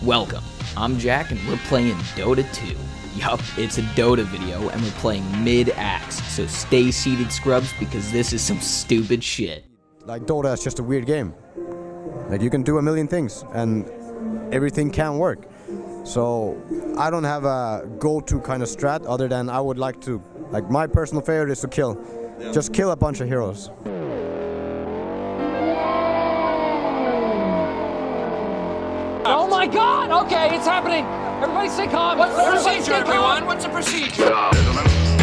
Welcome, I'm Djaqk and we're playing Dota 2. Yup, it's a Dota video and we're playing mid-axe, so stay seated scrubs because this is some stupid shit. Like, Dota is just a weird game. Like, you can do a million things and everything can work. So I don't have a go-to kind of strat other than I would like to, like, my personal favorite is to kill. Just kill a bunch of heroes. Oh my God! Okay, it's happening. Everybody stay calm. What's the procedure, everyone? What's the procedure? Gentlemen.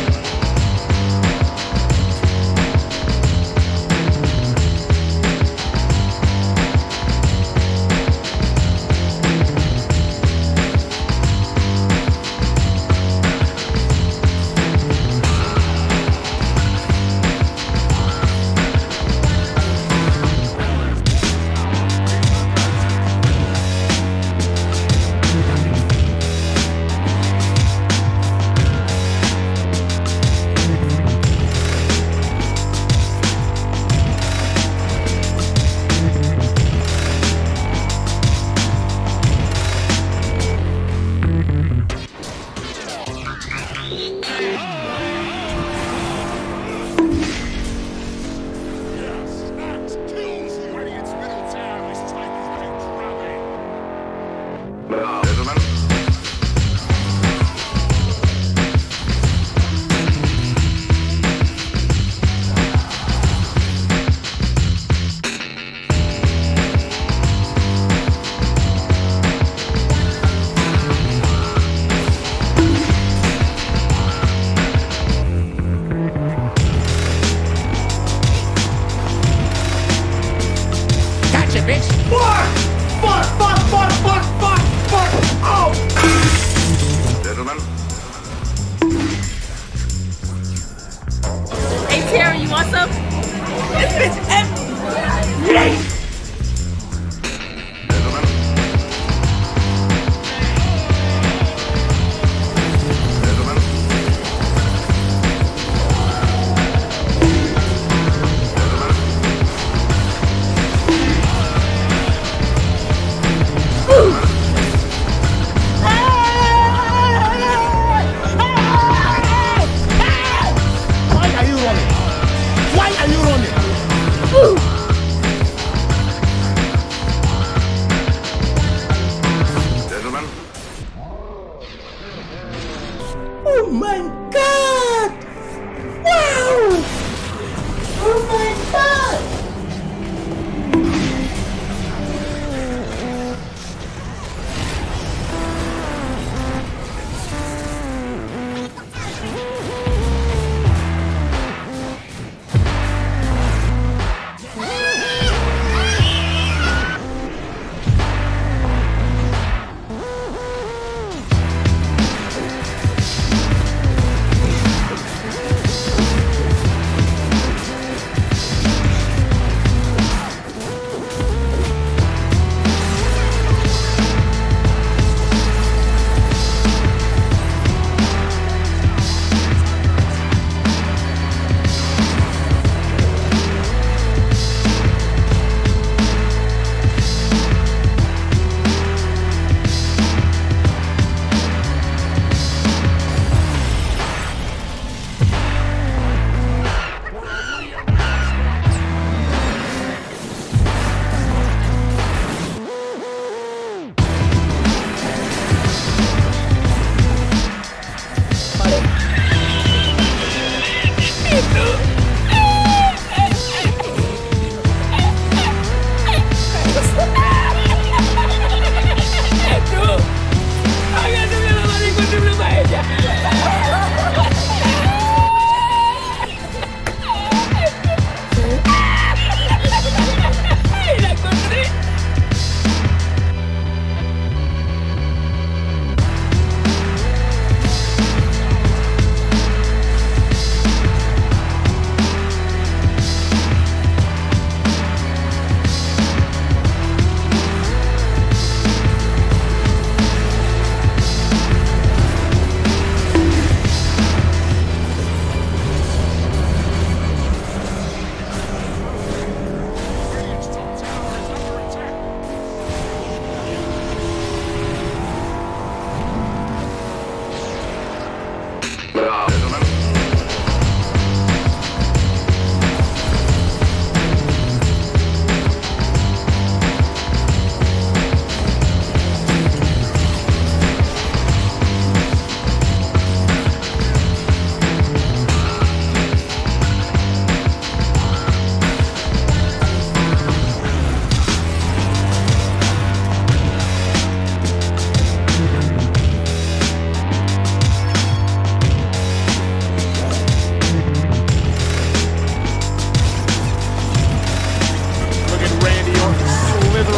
Bitch. Fuck! Oh! Gentlemen. Hey, Tara, you want some? This bitch empty! Yay!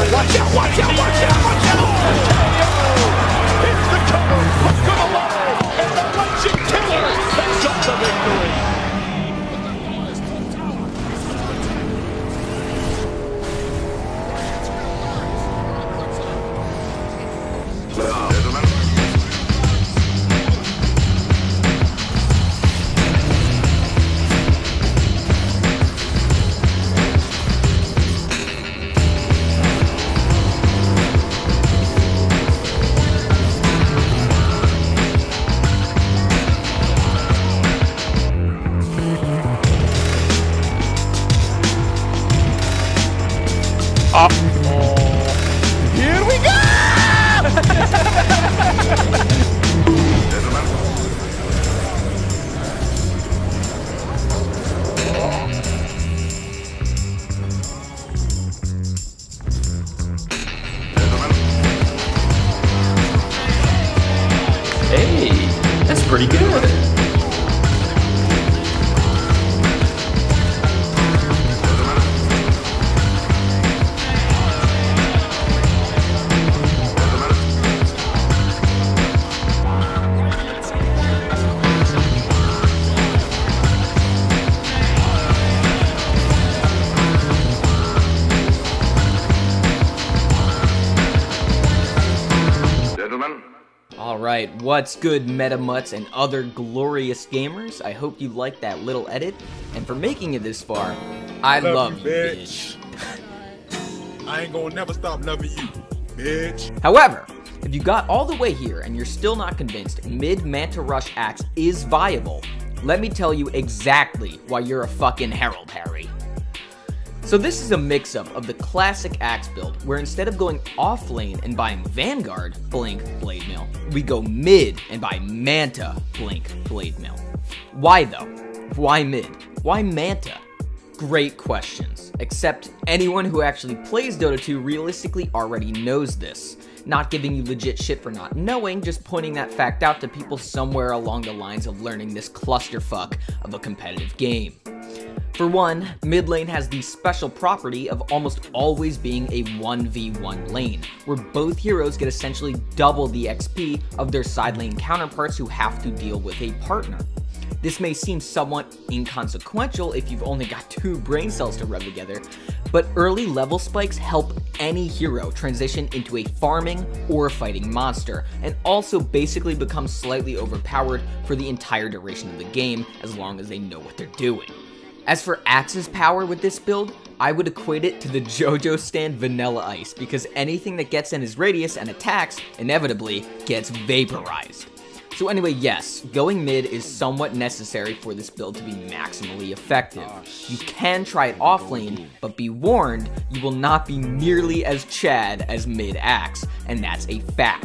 Watch out, watch out, watch out, watch out! Hits the cover, look to the line, and the Legend Killer picks up the victory! Gentlemen. Here we go! Hey, that's pretty good. Alright, what's good, Metamutts and other glorious gamers? I hope you liked that little edit, and for making it this far, I love you, bitch. I ain't gonna never stop loving you, bitch. However, if you got all the way here and you're still not convinced mid-Manta Rush axe is viable, let me tell you exactly why you're a fucking Herald, Harry. So this is a mix-up of the classic axe build, where instead of going off lane and buying Vanguard, blink, blade mail, we go mid and buy Manta, blink, blade mail. Why though? Why mid? Why Manta? Great questions, except anyone who actually plays Dota 2 realistically already knows this. Not giving you legit shit for not knowing, just pointing that fact out to people somewhere along the lines of learning this clusterfuck of a competitive game. For one, mid lane has the special property of almost always being a 1v1 lane, where both heroes get essentially double the XP of their side lane counterparts who have to deal with a partner. This may seem somewhat inconsequential if you've only got 2 brain cells to rub together, but early level spikes help any hero transition into a farming or fighting monster, and also basically become slightly overpowered for the entire duration of the game as long as they know what they're doing. As for Axe's power with this build, I would equate it to the JoJo stand Vanilla Ice, because anything that gets in his radius and attacks, inevitably, gets vaporized. So anyway, yes, going mid is somewhat necessary for this build to be maximally effective. You can try it off lane, but be warned, you will not be nearly as Chad as mid Axe, and that's a fact.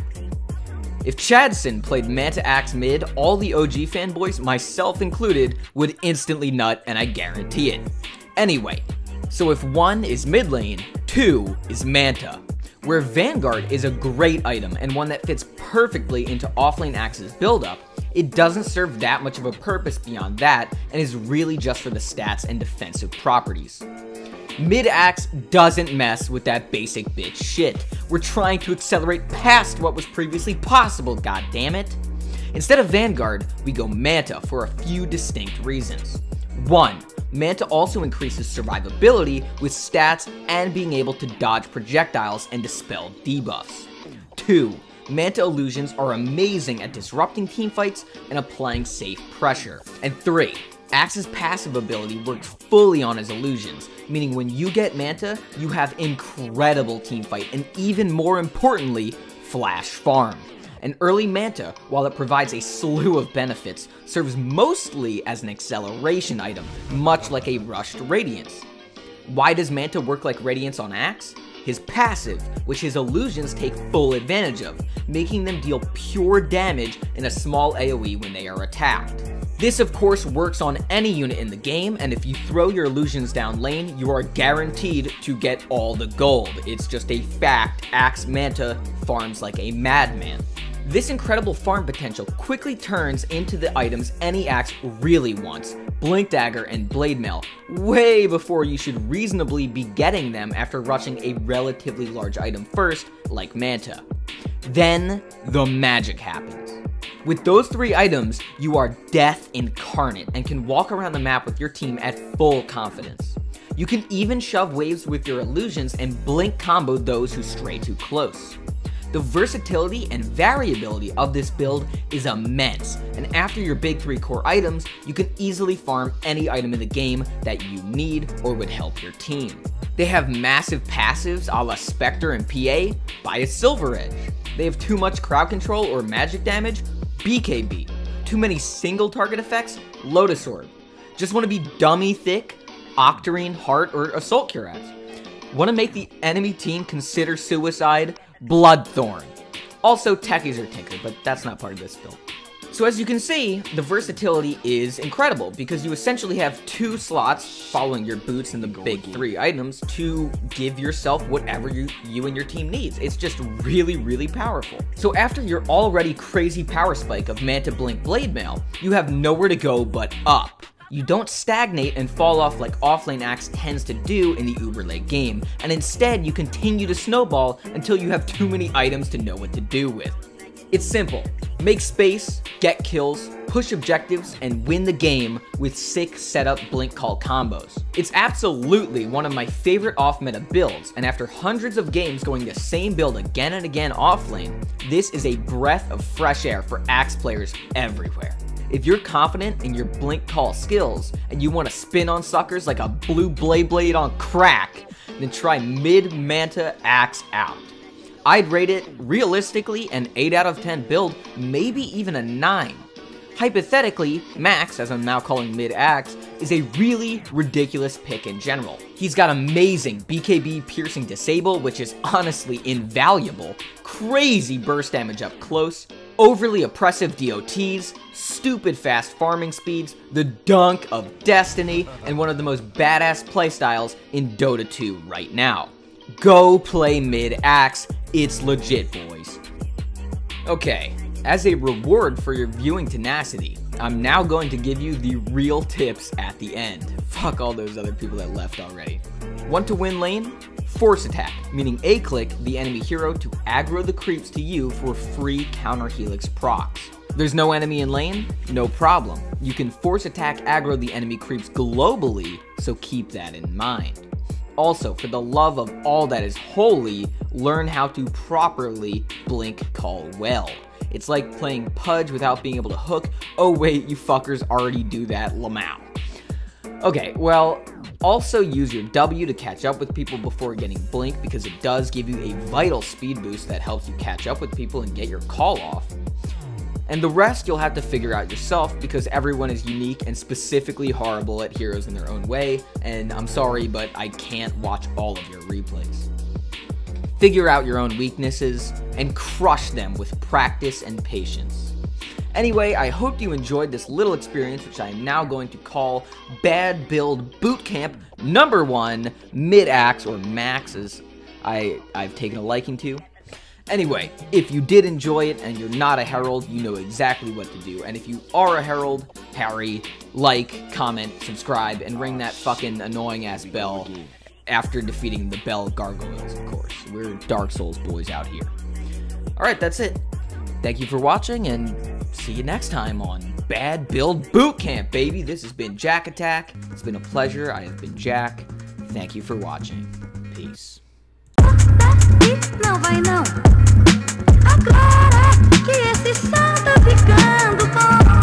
If Chadson played Manta Axe mid, all the OG fanboys, myself included, would instantly nut, and I guarantee it. Anyway, so if 1 is mid lane, 2 is Manta, where Vanguard is a great item and one that fits perfectly into offlane Axe's buildup, it doesn't serve that much of a purpose beyond that and is really just for the stats and defensive properties. Mid-Axe doesn't mess with that basic bitch shit. We're trying to accelerate past what was previously possible, goddammit. Instead of Vanguard, we go Manta for a few distinct reasons. 1. Manta also increases survivability with stats and being able to dodge projectiles and dispel debuffs. 2. Manta illusions are amazing at disrupting teamfights and applying safe pressure. And 3. Axe's passive ability works fully on his illusions, meaning when you get Manta, you have incredible teamfight and even more importantly, flash farm. An early Manta, while it provides a slew of benefits, serves mostly as an acceleration item, much like a rushed Radiance. Why does Manta work like Radiance on Axe? His passive, which his illusions take full advantage of, making them deal pure damage in a small AoE when they are attacked. This of course works on any unit in the game, and if you throw your illusions down lane, you are guaranteed to get all the gold. It's just a fact, Axe Manta farms like a madman. This incredible farm potential quickly turns into the items any Axe really wants, Blink Dagger and Blade Mail way before you should reasonably be getting them after rushing a relatively large item first, like Manta. Then, the magic happens. With those 3 items, you are death incarnate and can walk around the map with your team at full confidence. You can even shove waves with your illusions and blink combo those who stray too close. The versatility and variability of this build is immense, and after your big 3 core items, you can easily farm any item in the game that you need or would help your team. They have massive passives a la Spectre and PA, buy a Silver Edge. They have too much crowd control or magic damage, BKB. Too many single target effects, Lotus Orb. Just want to be dummy thick, Octarine, Heart, or Assault Cuirass. Want to make the enemy team consider suicide, Bloodthorn. Also Techies or Tinker, but that's not part of this build. So as you can see, the versatility is incredible because you essentially have 2 slots following your boots and the big 3 items to give yourself whatever you and your team needs. It's just really, really powerful. So after your already crazy power spike of Manta Blink Blade Mail, you have nowhere to go but up. You don't stagnate and fall off like offlane Axe tends to do in the uber late game, and instead you continue to snowball until you have too many items to know what to do with. It's simple. Make space, get kills, push objectives, and win the game with sick setup blink call combos. It's absolutely one of my favorite off-meta builds, and after hundreds of games going the same build again and again offlane, this is a breath of fresh air for Axe players everywhere. If you're confident in your blink call skills, and you want to spin on suckers like a blue blade on crack, then try mid-Manta Axe out. I'd rate it, realistically, an 8 out of 10 build, maybe even a 9. Hypothetically, Max, as I'm now calling mid-Axe, is a really ridiculous pick in general. He's got amazing BKB piercing disable, which is honestly invaluable, crazy burst damage up close, overly oppressive DOTs, stupid fast farming speeds, the dunk of destiny, and one of the most badass playstyles in Dota 2 right now. Go play mid-Axe, it's legit, boys. Okay, as a reward for your viewing tenacity, I'm now going to give you the real tips at the end. Fuck all those other people that left already. Want to win lane? Force attack, meaning A-click the enemy hero to aggro the creeps to you for free counter Helix procs. There's no enemy in lane? No problem. You can force attack aggro the enemy creeps globally, so keep that in mind. Also, for the love of all that is holy, learn how to properly blink call well. It's like playing Pudge without being able to hook. Oh wait, you fuckers already do that, Lamau. Okay, well, also use your W to catch up with people before getting blink because it does give you a vital speed boost that helps you catch up with people and get your call off. And the rest you'll have to figure out yourself because everyone is unique and specifically horrible at heroes in their own way, and I'm sorry, but I can't watch all of your replays. Figure out your own weaknesses and crush them with practice and patience. Anyway, I hope you enjoyed this little experience, which I am now going to call Bad Build Bootcamp #1 mid-Axe, or Max as I've taken a liking to. Anyway, if you did enjoy it and you're not a herald, you know exactly what to do. And if you are a herald, parry, like, comment, subscribe, and ring that fucking annoying ass bell after defeating the Bell Gargoyles, of course. We're Dark Souls boys out here. Alright, that's it. Thank you for watching, and see you next time on Bad Build Bootcamp, baby. This has been Djaqk Attack. It's been a pleasure. I have been Djaqk. Thank you for watching. Peace. Não vai não. Agora que esse som tá ficando bom.